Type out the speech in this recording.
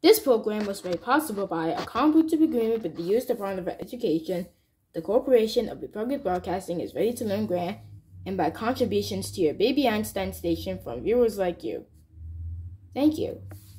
This program was made possible by a comprehensive agreement with the U.S. Department of Education, the Corporation of Public Broadcasting is Ready to Learn grant, and by contributions to your Baby Einstein station from viewers like you. Thank you.